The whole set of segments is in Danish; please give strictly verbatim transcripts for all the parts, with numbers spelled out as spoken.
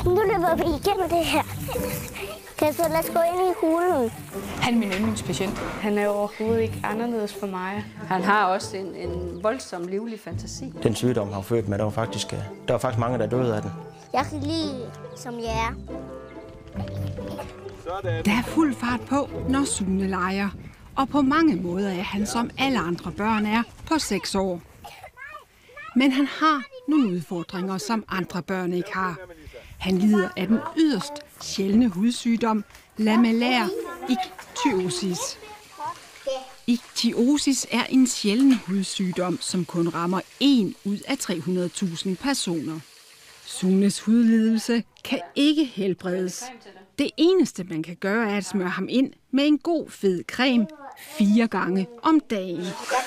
Nu løber vi igennem det her. Kasper, lad os gå ind i hulen. Han er min yndlingspatient. Han er overhovedet ikke anderledes for mig. Han har også en, en voldsom, livlig fantasi. Den sygdom, han var født med, der var faktisk, der var faktisk mange, der døde af den. Jeg kan lide, som jeg er. Der er fuld fart på, når Sune leger. Og på mange måder er han, som alle andre børn er, på seks år. Men han har nogle udfordringer, som andre børn ikke har. Han lider af den yderst sjældne hudsygdom, lamellær ichthyosis. Ichthyosis er en sjælden hudsygdom, som kun rammer en ud af tre hundrede tusind personer. Sunes hudlidelse kan ikke helbredes. Det eneste, man kan gøre, er at smøre ham ind med en god, fed creme fire gange om dagen.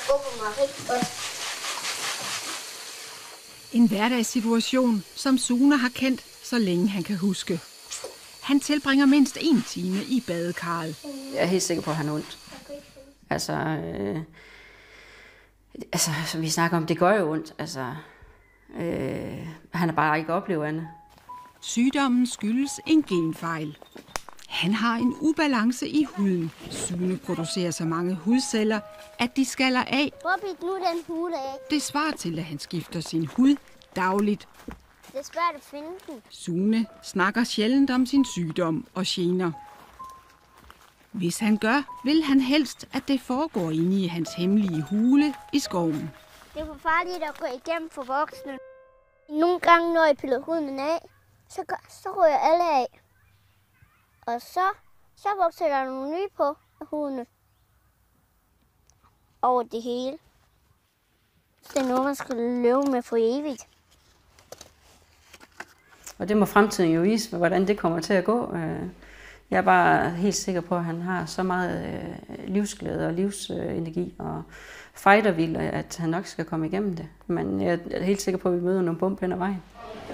En hverdagssituation, som Sune har kendt, så længe han kan huske. Han tilbringer mindst en time i badekarret. Jeg er helt sikker på, at han har ondt. Altså, øh, altså, som vi snakker om, det gør jo ondt. Altså, øh, han har bare ikke oplevet andet. Sygdommen skyldes en genfejl. Han har en ubalance i huden. Sune producerer så mange hudceller, at de skaller af. Hvor bit nu den hule af? Det svarer til, at han skifter sin hud dagligt. Det er svært at finde den. Sune snakker sjældent om sin sygdom og gener. Hvis han gør, vil han helst, at det foregår inde i hans hemmelige hule i skoven. Det er for farligt at gå igennem for voksne. Nogle gange, når jeg piller huden af, så, gør, så rører alle af. Og så, så vokser der nogle nye på huden. Over det hele. Det er noget, man skal leve med for evigt. Og det må fremtiden jo vise, hvordan det kommer til at gå. Jeg er bare helt sikker på, at han har så meget livsglæde og livsenergi og fightervild, at han nok skal komme igennem det. Men jeg er helt sikker på, at vi møder nogle bump hen ad vejen.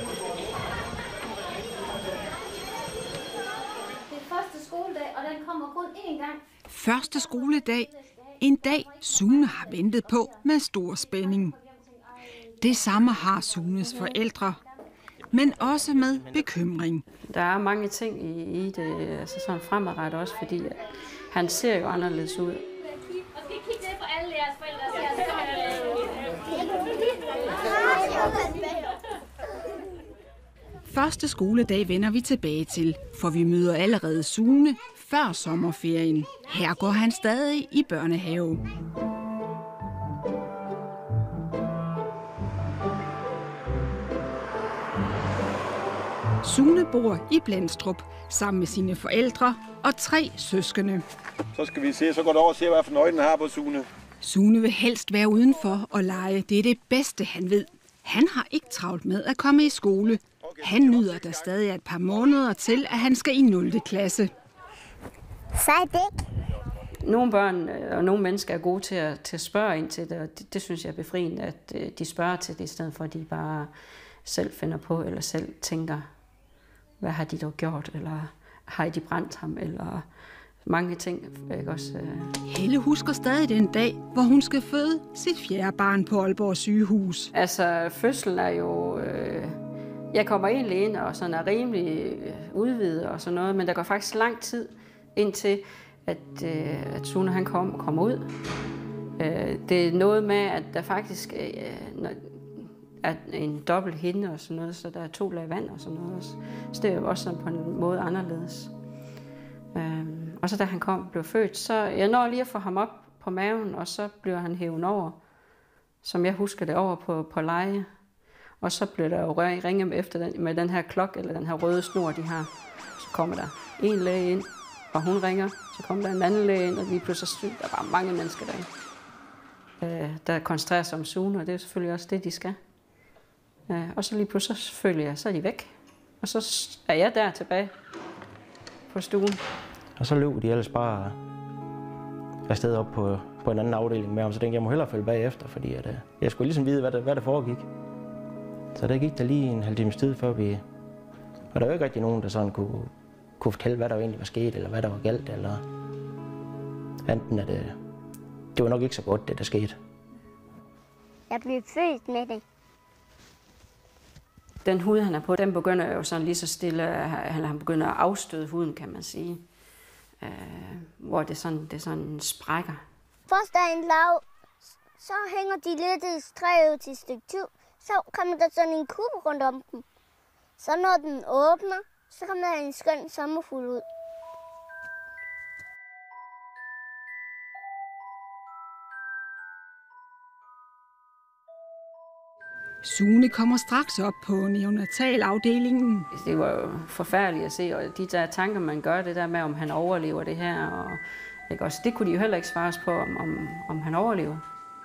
Det er første skoledag, og den kommer kun én gang. Første skoledag. En dag, Sune har ventet på med stor spænding. Det samme har Sunes forældre, men også med bekymring. Der er mange ting i, i det, altså sådan fremadrettet også, fordi han ser jo anderledes ud. Og skal I kigge det for alle jeres forældre? Første skoledag vender vi tilbage til, for vi møder allerede Sune før sommerferien. Her går han stadig i børnehave. Sune bor i Blendstrup sammen med sine forældre og tre søskende. Så skal vi se, så går det over og se, hvad for nøje den har på Sune. Sune vil helst være udenfor og lege. Det er det bedste, han ved. Han har ikke travlt med at komme i skole. Han nyder der stadig et par måneder til, at han skal i nul klasse. Sej dæk. Nogle børn og nogle mennesker er gode til at, til at spørge ind til det, og det, det synes jeg er befriende, at de spørger til det, i stedet for at de bare selv finder på, eller selv tænker, hvad har de dog gjort, eller har de brændt ham, eller mange ting. Ikke også? Helle husker stadig den dag, hvor hun skal føde sit fjerde barn på Aalborg sygehus. Altså, fødslen er jo... Øh, jeg kommer egentlig ind og sådan er rimelig udvidet og sådan noget, men der går faktisk lang tid indtil, at, øh, at Sune han kom, kommer ud. Øh, det er noget med, at der faktisk øh, er en dobbelt hinde og sådan noget, så der er to lag vand og sådan noget også. Så det er jo også sådan på en måde anderledes. Øh, og så da han kom blev født, så jeg når lige at få ham op på maven, og så bliver han hævet over, som jeg husker det, over på, på leje. Og så bliver der jo ringet efter den, med den her klok, eller den her røde snor, de har. Så kommer der en læge ind, og hun ringer. Så kommer der en anden læge ind, og lige pludselig der er bare mange mennesker derinde, øh, der koncentrerer sig om Sune, og det er selvfølgelig også det, de skal. Øh, og så lige pludselig så følger jeg, så er de væk. Og så er jeg der tilbage på stuen. Og så løb de ellers bare afsted op på, på en anden afdeling med ham, så tænkte jeg, jeg må hellere følge bagefter, fordi at, jeg skulle ligesom vide, hvad der, hvad der foregik. Så der gik der lige en halv times tid, før vi... Og der var ikke rigtig nogen, der sådan kunne, kunne fortælle, hvad der egentlig var sket, eller hvad der var galt, eller... Enten at det, det var nok ikke så godt, det der skete. Jeg blev født med det. den hud, han er på, den begynder jo sådan lige så stille, han begynder at afstøde huden, kan man sige. Øh, hvor det sådan, det sådan sprækker. Først er en lav, så hænger de lidt i strevet til et stykke tid. Så kommer der sådan en kube rundt om dem. Så når den åbner, så kommer der en skøn sommerfugl ud. Sune kommer straks op på neonatalafdelingen. Det var jo forfærdeligt at se, og de der tanker, man gør, det der med, om han overlever det her, og ikke også, det kunne de jo heller ikke svare på, om, om, om han overlever.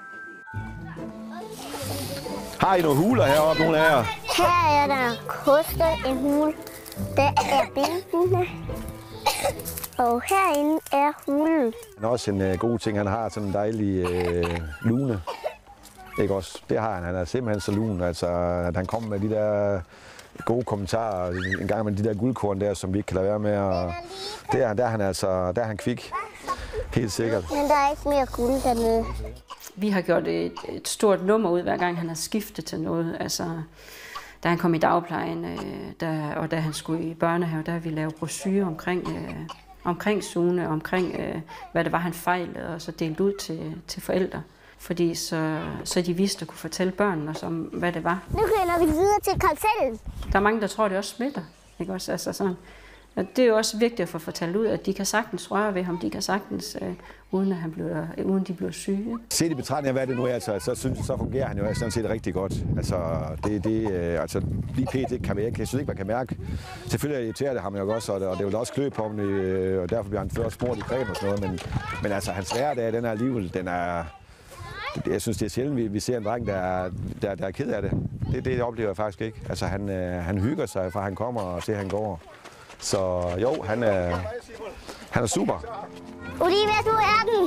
Har I nogle huler heroppe, nogle af jer? Her er der koster en hule. Der er bindene. Og herinde er hulen. Han er også en uh, god ting, han har sådan en dejlig uh, lune. Ikke også? Det har han. Han er simpelthen så lun, altså, at han kommer med de der gode kommentarer, en gang med de der guldkorn der, som vi ikke kan lade være med. Og der, der er han altså, der er han kvik. Helt sikkert. Men der er ikke mere guld dernede. Vi har gjort et, et stort nummer ud, hver gang han har skiftet til noget. Altså, da han kom i dagplejen, øh, der, og da han skulle i børnehave, der har vi lavet brochurer omkring, øh, omkring Sune, omkring øh, hvad det var, han fejlede, og så delt ud til, til forældre. Fordi så, så de vidste at kunne fortælle børnene om, hvad det var. Nu kører vi videre til kartellen. Der er mange, der tror, det også smitter. Ikke også? Altså sådan. Og det er jo også vigtigt at få fortalt ud, at de kan sagtens røre ved ham, de kan sagtens, øh, uden, at han bliver, uden de bliver syge. Set i betragtning af, hvad det nu er, altså, så synes jeg, så fungerer han jo sådan set rigtig godt. Altså, det, det, øh, altså lige pt. Kan vi ikke, jeg synes ikke, man kan mærke. Selvfølgelig irriterer det ham jo også, og det, og det vil også klø på ham, øh, og derfor bliver han først smurt i creme og sådan noget. Men, men altså, hans hverdag, den er alligevel, den er... Jeg synes, det er sjældent, vi, vi ser en dreng, der er, der, der er ked af det. Det, det oplever jeg faktisk ikke. Altså, han, øh, han hygger sig, fra han kommer og ser, han går. Så jo, han er, han er super. Olivia, du er den.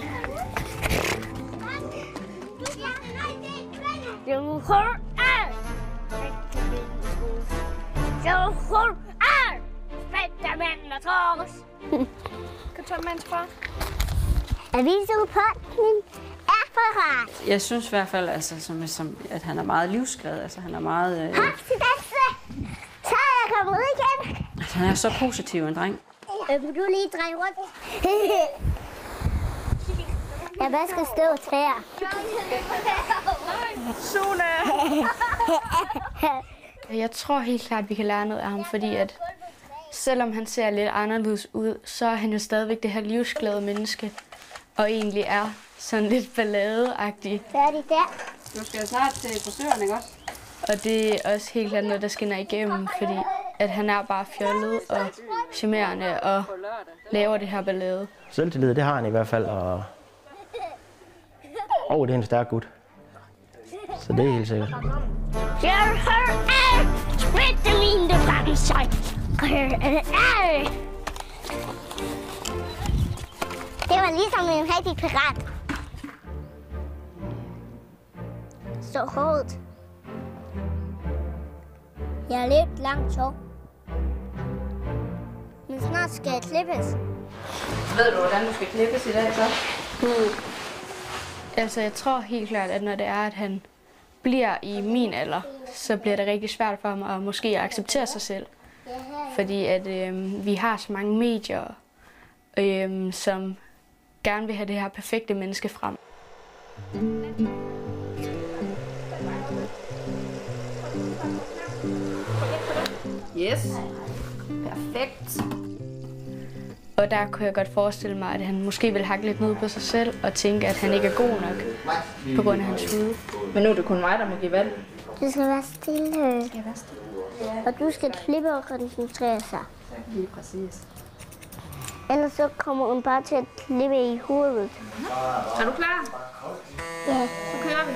Du hold af. Du hold af. Spættermanden og trås. Kartoffelmandsfar. Avisudpakningen er parat. Jeg synes i hvert fald, altså, som, som, at han er meget livsglad. Altså, han er meget... Øh, Hop til danse. Så er jeg kommet ud igen. altså, han er så positiv en dreng. Øh, vil du lige dreje rundt? Jeg bare skal stå og træer. Sune! Jeg tror helt klart, at vi kan lære noget af ham, fordi at selvom han ser lidt anderledes ud, så er han jo stadigvæk det her livsglade menneske, og egentlig er sådan lidt balladeagtig. Færdig der. Du skal snart til frisøren, ikke også? Og det er også helt klart noget, der skinner igennem, fordi at han er bare fjollet og charmerende og laver det her ballade. Selvtillid, det har han i hvert fald, og oh, det er en stærk gut. Så det er helt sikkert. Jeg har alt smidt mine bremser. Det var ligesom en rigtig pirat. Så hårdt. Jeg har lidt langt hår. Men snart skal jeg klippes. Ved du, hvordan du skal klippes i dag, så? Hmm. Altså, jeg tror helt klart, at når det er, at han bliver i min alder, så bliver det rigtig svært for ham at måske acceptere sig selv. Fordi at øh, vi har så mange medier, øh, som gerne vil have det her perfekte menneske frem. Yes. Perfekt. Og der kunne jeg godt forestille mig, at han måske vil hakke lidt ned på sig selv og tænke, at han ikke er god nok på grund af hans hud. Men nu er det kun mig, der må give valg. Du skal være stille. Skal jeg være stille? Og du skal klippe og koncentrere sig. Lige præcis. Ellers så kommer hun bare til at klippe i hovedet. Er du klar? Ja. Så kører vi.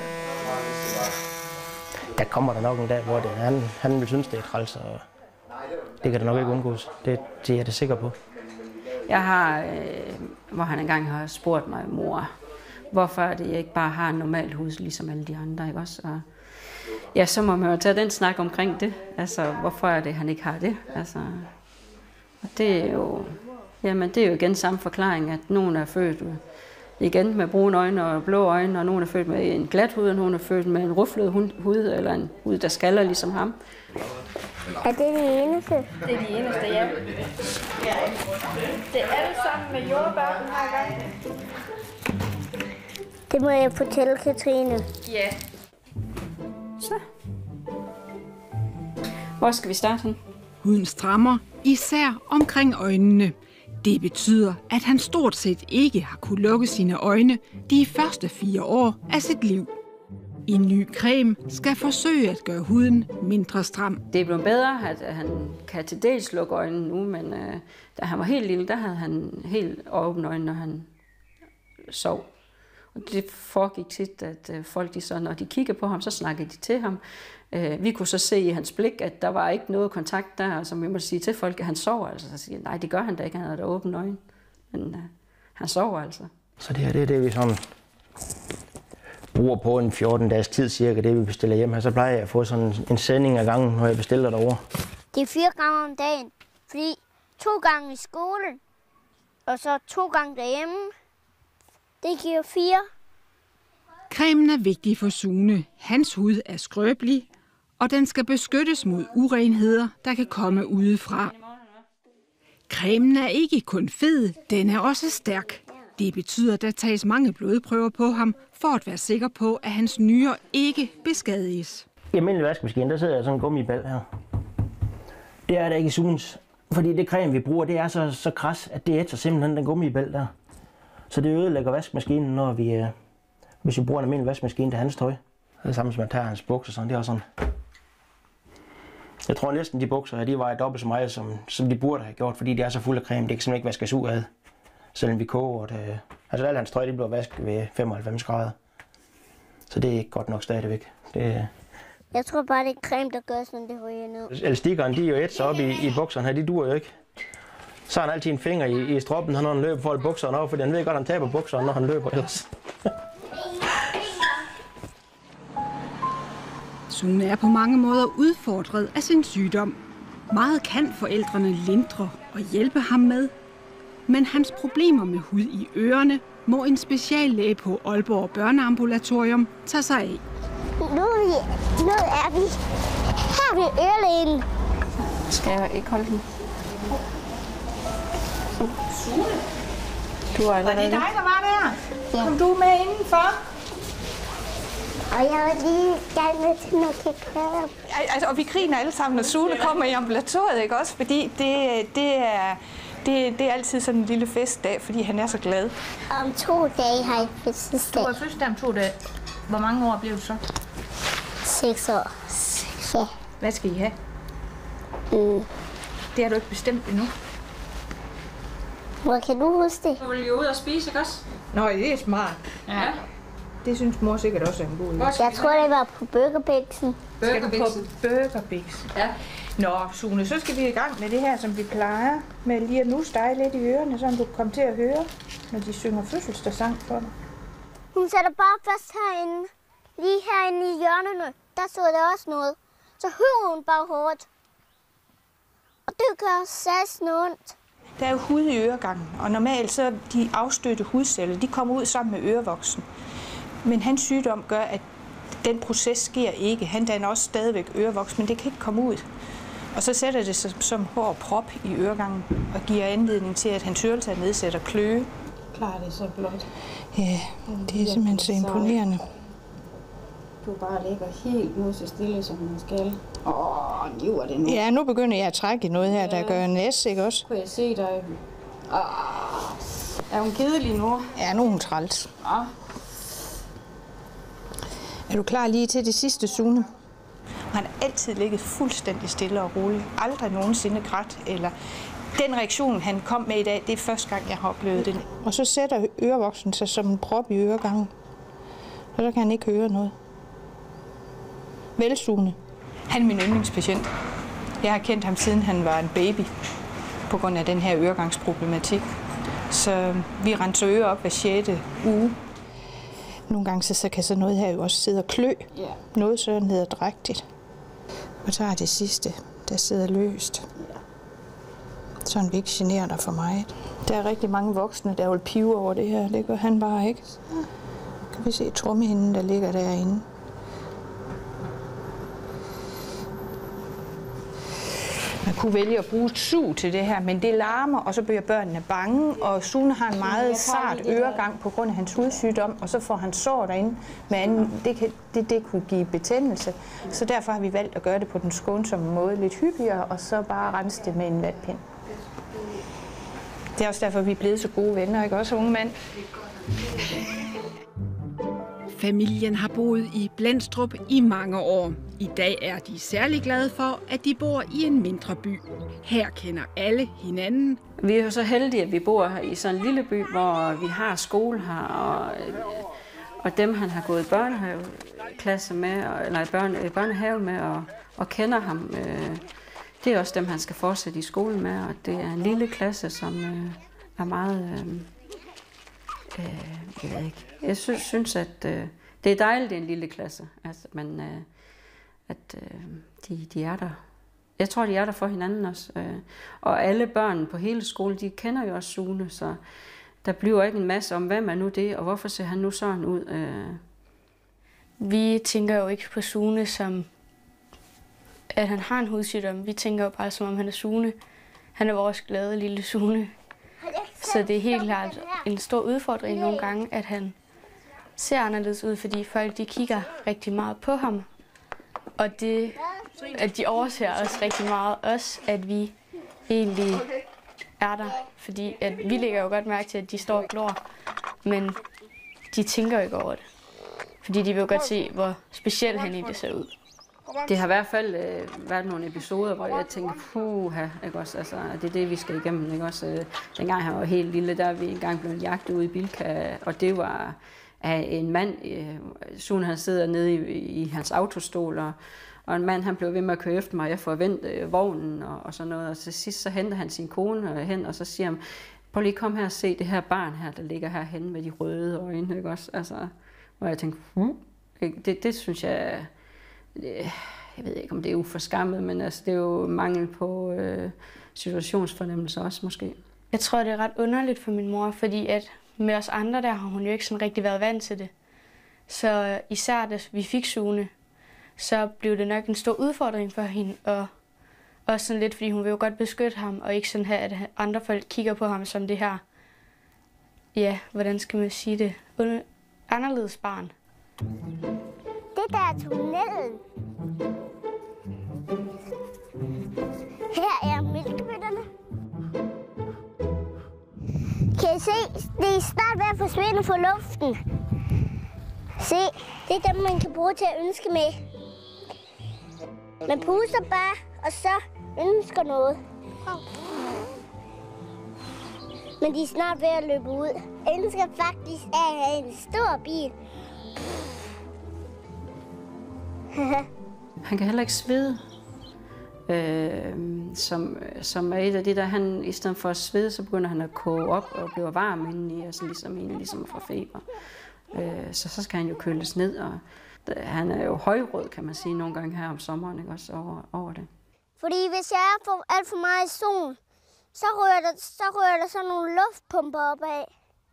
Der kommer der nok en dag, hvor det, han, han vil synes, det er træls, og det kan der nok ikke undgås. Det, det er jeg da sikker på. Jeg har, øh, hvor han engang har spurgt mig, mor, hvorfor er det, jeg ikke bare har en normal hud, ligesom alle de andre, ikke også? Og ja, så må man jo tage den snak omkring det. Altså, hvorfor er det, han ikke har det? Altså, og det er jo, jamen, det er jo igen samme forklaring, at nogen er født igen med brune øjne og blå øjne, og nogen er født med en glat hud, og nogen er født med en ruflet hud, eller en hud, der skaller ligesom ham. Er det det eneste? Det er de eneste, ja. Det er alle sammen med jordbær, den her gang. Det må jeg fortælle Katrine. Ja. Så. Hvor skal vi starte hen? Huden strammer, især omkring øjnene. Det betyder, at han stort set ikke har kunnet lukke sine øjne de første fire år af sit liv. En ny creme skal forsøge at gøre huden mindre stram. Det er blevet bedre, at han kan til dels lukke øjnene nu, men øh, da han var helt lille, der havde han helt åbne øjne, når han sov. Og det foregik tit, at øh, folk, de så, når de kiggede på ham, så snakkede de til ham. Øh, vi kunne så se i hans blik, at der var ikke noget kontakt der, som vi måtte sige til folk, at han sover altså. Så siger nej, det gør han da ikke, han havde da åbne øjne. Men øh, han sover altså. Så det her, det er det, vi sådan bruger på en fjorten dages tid cirka, det vi bestiller hjem her. Så plejer jeg at få sådan en sending af gangen, når jeg bestiller derovre. Det er fire gange om dagen, fordi to gange i skolen, og så to gange derhjemme. Det giver fire. Cremen er vigtig for Sune. Hans hud er skrøbelig, og den skal beskyttes mod urenheder, der kan komme udefra. Cremen er ikke kun fed, den er også stærk. Det betyder, at der tages mange blodprøver på ham, for at være sikker på, at hans nyrer ikke beskadiges. I almindelig vaskemaskine, der sidder jeg sådan en gummibal her. Det er der ikke i Sunes, fordi det creme, vi bruger, det er så, så kras, at det ætser simpelthen den gummibal der. Så det ødelægger vaskemaskinen, når vi, øh, hvis vi bruger en almindelig vaskemaskine til hans tøj. Det er samme som man tager hans bukser, sådan. Det er også sådan. Jeg tror næsten, de bukser her, de vejer dobbelt så meget, som, som de burde have gjort, fordi de er så fulde af creme. Det kan simpelthen ikke vaskes ud af, selvom vi koger det. Altså alt hans tøj, det bliver vasket ved femoghalvfems grader. Så det er ikke godt nok stadigvæk. Det, Jeg tror bare, det er creme, der gør sådan, det ryger ned. Elastikkerne, de er jo et så op i, i bukserne her, de duer jo ikke. Så har han altid en finger i, i stroppen, når han løber for at bukserne op, fordi han ved godt, at han taber bukserne, når han løber ellers. Sune er på mange måder udfordret af sin sygdom. Meget kan forældrene lindre og hjælpe ham med. Men hans problemer med hud i ørerne må en speciallæge på Aalborg Børneambulatorium tage sig af. Nu er vi, nu er vi her ved ørelægen. Skal jeg ikke holde den? Du er allerede. Var det dig, der var der? Ja. Kom du med indenfor? Og jeg var lige gerne med til, at jeg kan køre. Altså, og vi griner alle sammen, når Sune kommer i ambulatoriet, ikke også? Fordi det, det, er, det, det er altid sådan en lille festdag, fordi han er så glad. Om to dage har jeg fødselsdag. Du har fødselsdag om to dage. Hvor mange år blev du så? Seks år. Ja. Hvad skal I have? Mm. Det har du ikke bestemt endnu. Hvor kan du huske det? Så vil I ud og spise, ikke også? Nå, det er smart. Ja. Det synes mor sikkert også er en god idé. Jeg tror, det var på Burgerbæksen. Skal du på Burger Bix? Ja. Nå, Sune, så skal vi i gang med det her, som vi plejer. Med lige at nusse dig lidt i ørerne, så du kan komme til at høre, når de synger fødselsdagssang for dig. Hun sætter bare fast herinde. Lige herinde i hjørnerne, der så der også noget. Så hører hun bare hårdt. Og det gør sassen ondt. Der er jo hud i øregangen, og normalt så de afstødte hudceller, de kommer ud sammen med ørevoksen. Men hans sygdom gør, at den proces sker ikke. Han danner også stadigvæk ørevoks, men det kan ikke komme ud. Og så sætter det sig som hård prop i øregangen og giver anledning til, at hans hørelse nedsætter kløe. Klarer det så blot. Ja, det er simpelthen så imponerende. Du bare ligger helt nu så stille, som man skal. Åh, niver det nu. Ja, nu begynder jeg at trække i noget her, der gør næs, ikke også? Kunne jeg se dig? Åh, er hun kedelig nu? Ja, nu er hun træls. Åh. Er du klar lige til det sidste, Sune? Han har altid ligget fuldstændig stille og roligt. Aldrig nogensinde grædt. Eller den reaktion, han kom med i dag, det er første gang, jeg har oplevet det. Og så sætter ørevoksen sig som en prop i øregangen. Og så kan han ikke høre noget. Vel, Sune? Han er min yndlingspatient. Jeg har kendt ham, siden han var en baby, på grund af den her øregangsproblematik. Så vi renser ører op hver sjette uge. Nogle gange så, så kan så noget her jo også sidde og klø. Yeah. Noget så nederdrægtigt. Og så er det sidste, der sidder løst. Yeah. så han vil ikke genere dig for mig. Der er rigtig mange voksne, der vil pive over det her. Det gør han bare ikke. Så kan vi se trommehinden, der ligger derinde. Man kunne vælge at bruge et sug til det her, men det larmer, og så bliver børnene bange, og Sune har en meget sart øregang på grund af hans hudsygdom, og så får han sår derinde. Men det, kan, det, det kunne give betændelse, så derfor har vi valgt at gøre det på den skånsomme måde lidt hyppigere, og så bare rense det med en vatpind. Det er også derfor, vi er blevet så gode venner, ikke også, unge mand? Familien har boet i Blendstrup i mange år. I dag er de særlig glade for, at de bor i en mindre by. Her kender alle hinanden. Vi er jo så heldige, at vi bor i sådan en lille by, hvor vi har skole her, og, og dem, han har gået i børnehaveklasse med, eller børne, børnehave med, og, og kender ham, øh, det er også dem, han skal fortsætte i skole med, og det er en lille klasse, som øh, er meget... Øh, øh, jeg ved ikke. Jeg synes, synes at øh, det er dejligt, det er en lille klasse, altså, men... Øh, at øh, de, de er der. Jeg tror, de er der for hinanden også. Øh. Og alle børn på hele skolen, de kender jo også Sune, så der bliver ikke en masse om, hvem er nu det, og hvorfor ser han nu sådan ud. Øh. Vi tænker jo ikke på Sune som, at han har en hudsygdom. Vi tænker jo bare, som om han er Sune. Han er vores glade lille Sune. Så det er helt klart en stor udfordring nogle gange, at han ser anderledes ud, fordi folk de kigger rigtig meget på ham. Og det, at de overser os rigtig meget, også at vi egentlig er der. Fordi at vi lægger jo godt mærke til, at de står og glor, men de tænker jo ikke over det. Fordi de vil jo godt se, hvor speciel han egentlig ser ud. Det har i hvert fald øh, været nogle episoder, hvor jeg tænker, puha, ikke også? Altså, det er det, vi skal igennem, ikke også? Dengang han var helt lille, der vi engang blev jagtet ude i Bilka, og det var... af en mand, Sune han sidder nede i, i hans autostol, og, og en mand han blev ved med at køre efter mig, og jeg får vendt øh, vognen og, og sådan noget, og til sidst så henter han sin kone hen, og så siger han, prøv lige kom her og se det her barn her, der ligger herhenne med de røde øjne, ikke også? Altså, hvor jeg tænkte, hmm, det, det synes jeg, det, jeg ved ikke om det er uforskammet, men altså, det er jo mangel på øh, situationsfornemmelse også måske. Jeg tror, det er ret underligt for min mor, fordi at med os andre der har hun jo ikke sådan rigtig været vant til det. Så især da vi fik Sune, så blev det nok en stor udfordring for hende. Og også sådan lidt, fordi hun vil jo godt beskytte ham, og ikke sådan have, at andre folk kigger på ham som det her, ja, hvordan skal man sige det, anderledes barn. Det der er tunnelen. Her er mælkebøtterne. Kan I se? Det er snart ved at forsvinde fra luften. Se, det er dem, man kan bruge til at ønske med. Man puster bare, og så ønsker noget. Men de er snart ved at løbe ud. Jeg ønsker faktisk at have en stor bil. Han kan heller ikke svede. Øh, som, som er et af de der, han i stedet for at svede, så begynder han at koge op og bliver varm indeni, altså ligesom en ligesom fra feber. Øh, så så skal han jo køles ned, og han er jo højrød, kan man sige, nogle gange her om sommeren, ikke også over, over det. Fordi hvis jeg er for, alt for meget i sol, så rører der, så rører der sådan nogle luftpumper opad.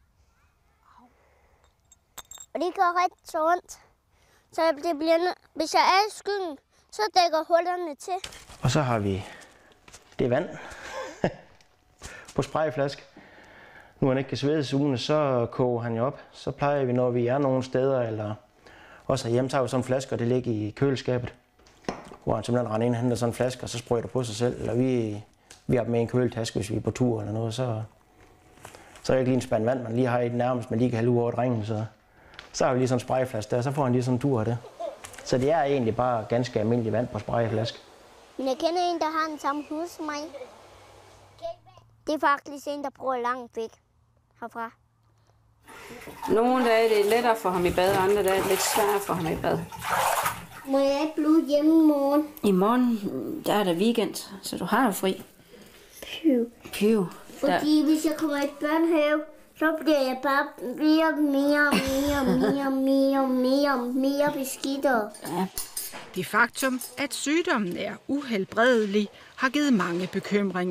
Og det gør rigtig så ondt. Så det bliver, hvis jeg er i skyggen, så dækker hullerne til. Og så har vi det vand på sprayflaske. Nu han ikke kan svede Sune, så koger han jo op. Så plejer vi, når vi er nogle steder, eller også hjemme, så har vi sådan en flaske, og det ligger i køleskabet. Hvor han simpelthen render ind og henter sådan en flaske, og så sprøjter på sig selv. Eller vi, vi har med en køletaske, hvis vi er på tur eller noget, så, så er det ikke lige en spand vand, man lige har i det nærmest, man lige kan hælde ud over drengen. Så, så har vi lige sådan en sprayflaske der, så får han lige sådan en tur af det. Så det er egentlig bare ganske almindelig vand på sprayflaske. Men jeg kender en, der har den samme hus som mig. Det er faktisk en, der bor langt væk herfra. Nogle dage er det lettere for ham i bad, og andre dage er det lidt sværere for ham i bad. Må jeg ikke blive hjemme i morgen? I morgen, der er der weekend, så du har jo fri. Piv. Piv. Fordi hvis jeg kommer i børnehave, så bliver jeg bare mere, mere, mere, mere, mere, mere, mere beskidtere. Ja. Det faktum, at sygdommen er uhelbredelig, har givet mange bekymringer.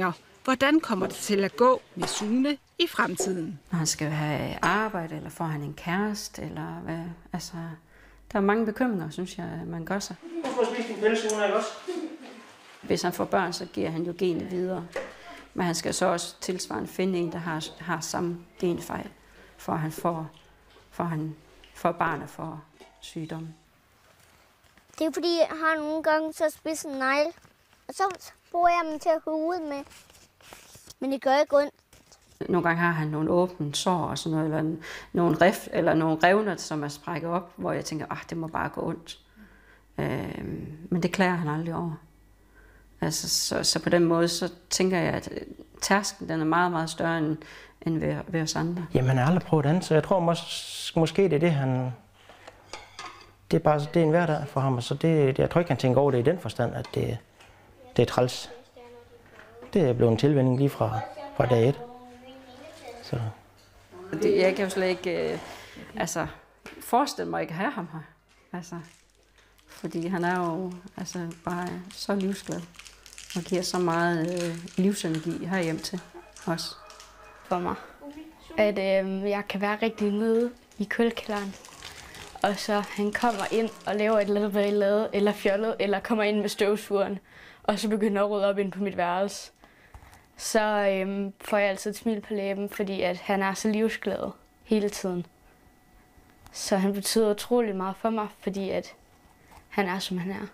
hvordan kommer det til at gå med Sune i fremtiden. Når han skal have arbejde, eller får han en kæreste, eller hvad, altså, der er mange bekymringer, synes jeg, man gør sig. Hvorfor spiser din pille, Sune, ikke også? Hvis han får børn, så giver han jo genet videre. Men han skal så også tilsvarende finde en, der har, har samme genfejl, for at han får, for han får barnet for sygdommen. Det er fordi, jeg har nogle gange så spids en negl, og så bruger jeg dem til at hude med. Men det gør ikke ondt. Nogle gange har han nogle åbne sår og sådan noget, eller nogle rif, eller nogle revner, som er sprækket op, hvor jeg tænker, ah, det må bare gå ondt. Øh, men det klarer han aldrig over. Altså, så, så på den måde, så tænker jeg, at tærsken den er meget, meget større end, end ved, ved os andre. Jamen, han har aldrig prøvet andet, så jeg tror mås- måske, det er det, han... Det er bare det er en hverdag for ham, så det, jeg tror ikke, han tænker over det i den forstand, at det, det er træls. Det er blevet en tilvænning lige fra, fra dag et. Så. Det, jeg kan jo slet ikke øh, altså, forestille mig ikke at have ham her. Altså, fordi han er jo altså, bare så livsglad og giver så meget øh, livsenergi herhjemme til os. For mig, at øh, jeg kan være rigtig nede i kølkælderen, og så han kommer ind og laver et eller andet ballade, eller fjollet, eller kommer ind med støvsugeren, og så begynder at rydde op ind på mit værelse. Så øhm, får jeg altid et smil på læben, fordi at han er så livsglad hele tiden. Så han betyder utrolig meget for mig, fordi at han er, som han er.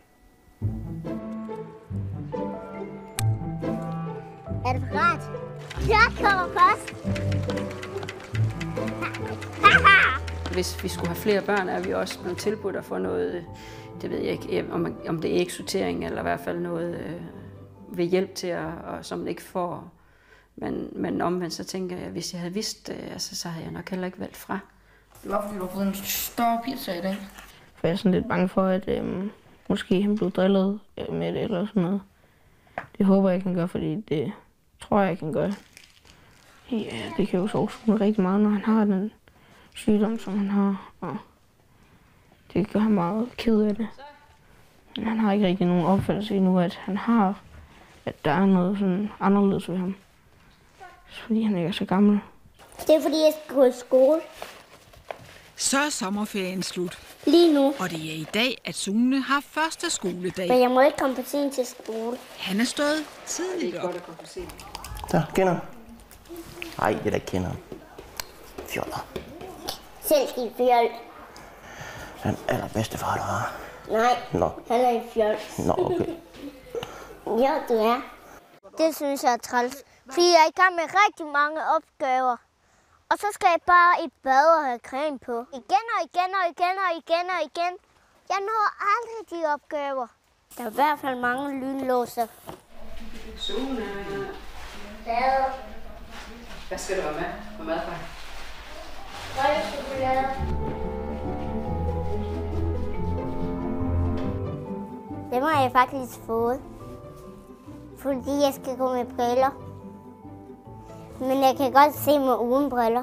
Er du parat? Jeg kommer først. Hvis vi skulle have flere børn, er vi også blevet tilbudt at få noget, det ved jeg ikke, om, om det er ægsortering, eller i hvert fald noget øh, ved hjælp til, at, og, som man ikke får. Men, men omvendt så tænker jeg, at hvis jeg havde vidst det, altså, så havde jeg nok heller ikke valgt fra. Det var, fordi du har fået en større pizza i dag. For jeg er sådan lidt bange for, at øh, måske han blev drillet med det eller sådan noget. Det håber jeg, kan gøre, fordi det tror jeg, jeg kan gøre. Ja, det kan jo så også rigtig meget, når han har den sygdom, som han har. Og det gør han meget ked af det. Men han har ikke rigtig nogen opfattelse endnu, at han har, at der er noget sådan anderledes ved ham. Fordi han ikke er så gammel. Det er fordi, jeg skal gå i skole. Så er sommerferien slut. Lige nu. Og det er i dag, at Sune har første skoledag. Men jeg må ikke komme på tiden til skole. Han er stået tidligt op. Så, kender han? Nej, det er da ikke kender han. Fjoller. Selv din fjol. Den allerbedste far, du har. Nej, Nå. han er en fjol. Nå, okay. Ja, det er. Det synes jeg er træls. Fordi jeg er i gang med rigtig mange opgaver. Og så skal jeg bare i bad og have creme på. Igen og igen og igen og igen og igen. Jeg når aldrig de opgaver. Der er i hvert fald mange lynlåser. Sune. Bad. Hvad skal du have med på madpakke? Grøn chokolade. Det må jeg faktisk få. Fordi jeg skal gå med briller. Men jeg kan godt se mig uden briller.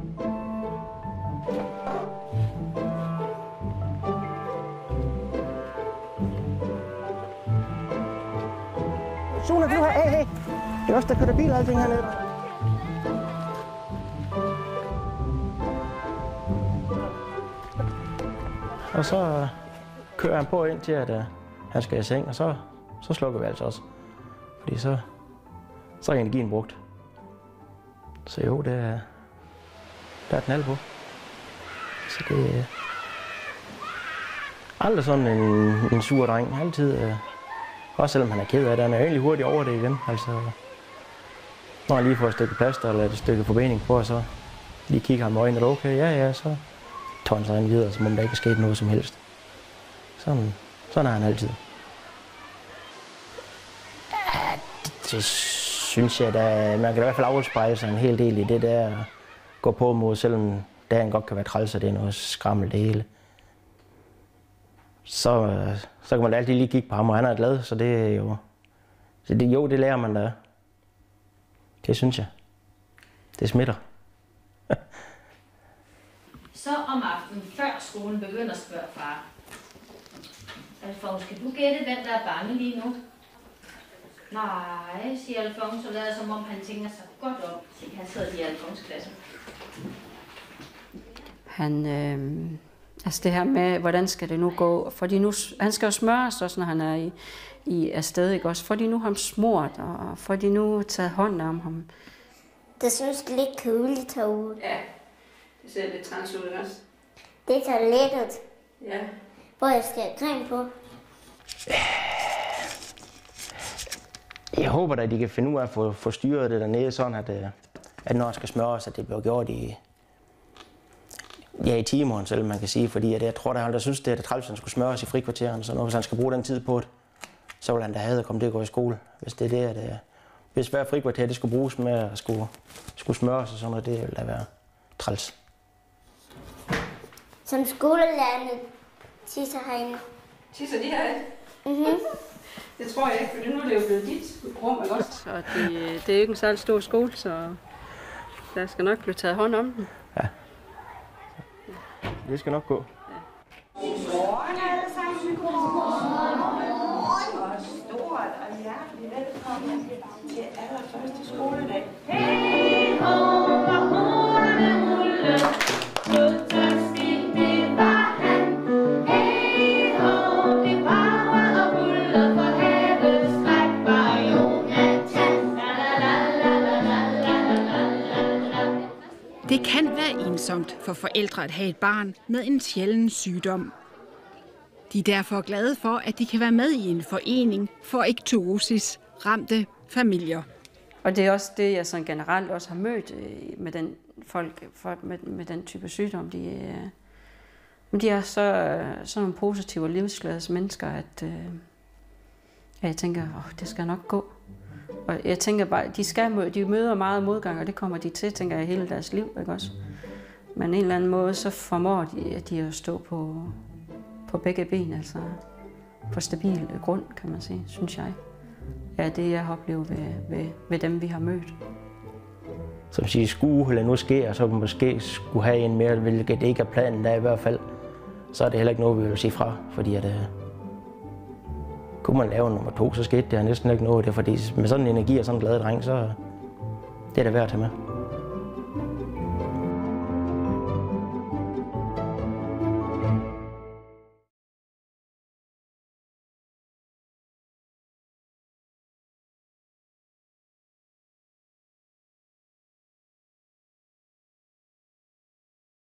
Sune, du har... Hey, hey. Det er også, der kører bil og alting hernede. Og så kører han på ind til, at uh, han skal i seng, og så, så slukker vi altså også. Fordi så, så er energien brugt. Så jo, det er, der er knald på. Så det er aldrig sådan en, en sur dreng. Altid, uh, også selvom han er ked af det, han er egentlig hurtigt over det igen. Altså, når han lige får et stykke plaster eller et stykke forbinding på, og så lige kigger ham i øjnene, er det okay? Ja, ja, så tager han sig ind videre, som om der ikke er sket noget som helst. Sådan, sådan er han altid. Ja, det, det synes jeg, at man kan i hvert fald afspejle sig en hel del i det der at gå på mod, selvom dagen godt kan være træls, og det er noget skrammel det hele. Så, så kan man altid lige kigge på ham, og han er glad, så det er jo... Så det, jo, det lærer man da. Det synes jeg. Det smitter. Så om aftenen, før skolen begynder, spørger far. Alfons, kan du gætte, hvem der er bange lige nu? Nej, siger Alfons, og lader som om han tænker sig godt om. Se, her sidder de i Alfons-klassen. Han, øh, altså det her med, hvordan skal det nu gå? Fordi nu, han skal jo smøres også, når han er i, i afsted, ikke også? Får de nu ham smurt, og får de nu taget hånd om ham? Det synes det er lidt køligt herude. Ja, det ser lidt træls ud også. Det er toilettet. Ja. Hvor jeg skal have creme på. Jeg håber da, at de kan finde ud af at få, få styret det dernede, sådan at, at når han skal smøres, at det bliver gjort i, ja, i timeren selv, man kan sige. Fordi at jeg tror, at han der synes, det er træls, at han skulle smøres i frikvarteren. Så når, hvis han skal bruge den tid på det, så vil han da have at komme til at gå i skole. Hvis det er det, at hvis hver frikvarter det skulle bruges med at skulle, skulle smøres og sådan noget, det vil da være træls. Som skolelærerne tisser herinde. Tisser de herinde? Mhm. Det tror jeg ikke, for nu er det jo blevet dit rum, ikke også? Og det, det er jo ikke en særlig stor skole, så der skal nok blive taget hånd om den. Ja. Det skal nok gå. Godmorgen alle sammen. Godmorgen. Og stort og hjertelig velkommen til allerførste skoledag. Hey ho, hvor hornene rulle, fantastisk det var han. Hey ho, det brager og buller, for havets skræk var Jonathan. La la la la la la la la. Det kan være ensomt for forældre at have et barn med en sjælden sygdom. De er derfor glade for, at de kan være med i en forening for iktuosis ramte familier. Og det er også det, jeg sådan generelt også har mødt med den folk, folk med, med den type sygdom. De, de er så, så nogle positive og livsglade mennesker, at, at jeg tænker, åh, det skal nok gå. Og jeg tænker bare, de, skal, de møder meget modgang, og det kommer de til, tænker jeg, hele deres liv, ikke også? Men en eller anden måde, så formår de, at de at stå på, på begge ben, altså på stabil grund, kan man sige, synes jeg. Ja, det jeg har oplevet ved, ved, ved dem, vi har mødt. Som siger, skulle eller nu sker, så måske skulle have en mere, hvilket ikke er planen der i hvert fald, så er det heller ikke noget, vi vil sige fra, fordi at, uh, kunne man lave nummer to, så skete det næsten ikke noget, det, fordi med sådan en energi og sådan en glad dreng, så det er det værd at tage med.